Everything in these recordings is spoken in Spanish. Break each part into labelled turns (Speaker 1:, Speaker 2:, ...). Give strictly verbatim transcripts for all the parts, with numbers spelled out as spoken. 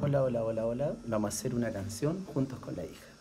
Speaker 1: Hola, hola, hola, hola. Vamos a hacer una canción juntos con la hija.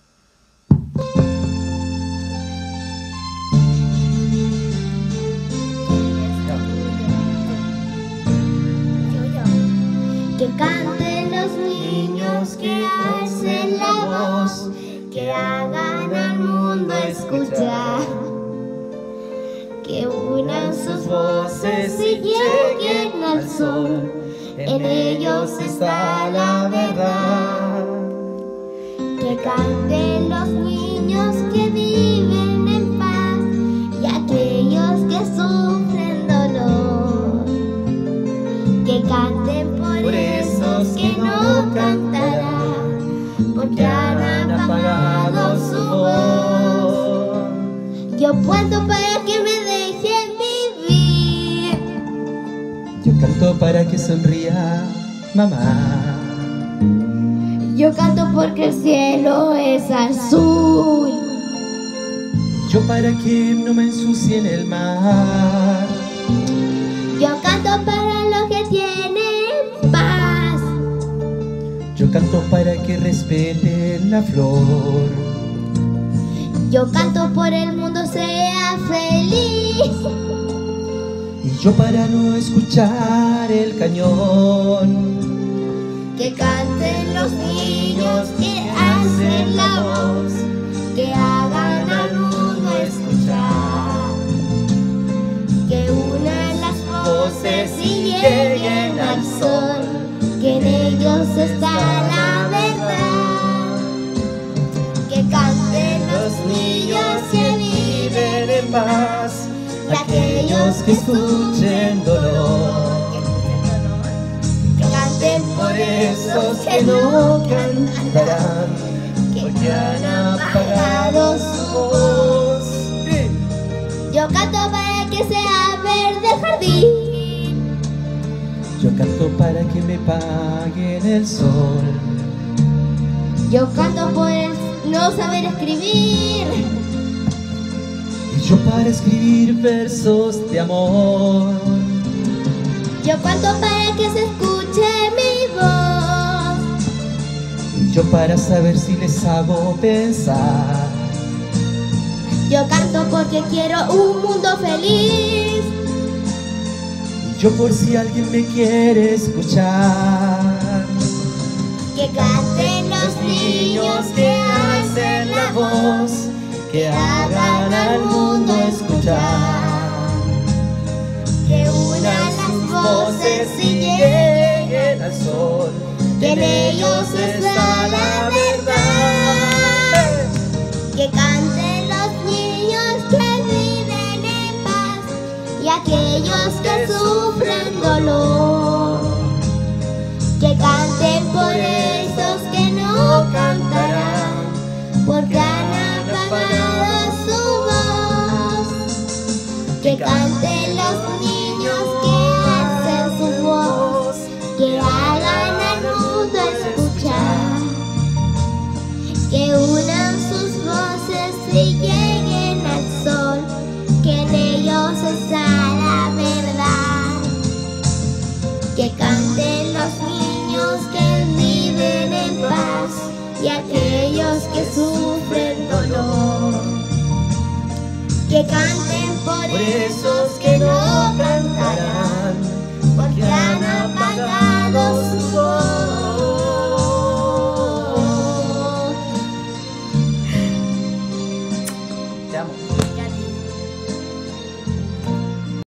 Speaker 2: Que canten los niños, que alcen la voz, que hagan al mundo escuchar, que unan sus voces y lleguen al sol. En ellos está la verdad. Que canten los niños que viven en paz y aquellos que sufren dolor. Que canten por, por esos que no cantarán, porque han apagado su voz. Yo puedo para que me dejen vivir.
Speaker 3: Yo canto para que sonría mamá.
Speaker 2: Yo canto porque el cielo es azul.
Speaker 3: Yo para que no me ensucien el mar.
Speaker 2: Yo canto para los que tienen paz.
Speaker 3: Yo canto para que respeten la flor.
Speaker 2: Yo canto por el mundo sea feliz.
Speaker 3: Y yo para no escuchar el cañón.
Speaker 2: Que canten los niños, que hacen la voz, que hagan al mundo escuchar, que unan las voces y lleguen al sol, que en ellos está la verdad. Que canten los niños que viven en paz y aquellos que escuchen dolor.
Speaker 3: Por esos que no cantarán, porque han apagado su voz.
Speaker 2: Yo canto para que sea verde el jardín.
Speaker 3: Yo canto para que me paguen el sol.
Speaker 2: Yo canto por el no saber escribir.
Speaker 3: Y yo para escribir versos de amor.
Speaker 2: Yo canto para que se escuche mi voz.
Speaker 3: Y yo para saber si les hago pensar.
Speaker 2: Yo canto porque quiero un mundo feliz.
Speaker 3: Y yo por si alguien me quiere escuchar.
Speaker 2: Que canten los niños, que hacen la voz, que hagan al mundo escuchar, que unan las voces y lleguen al sol, que en ellos está la verdad. Que canten los niños que viven en paz y aquellos que sufren dolor. Que canten por esos que no cantarán, porque han apagado su voz. Que canten los niños que hacen su voz, que hagan al mundo escuchar, que unan sus voces y lleguen al sol, que en ellos está la verdad. Que canten los niños que viven en paz y aquellos que sufren dolor. Que canten por esos que no cantarán,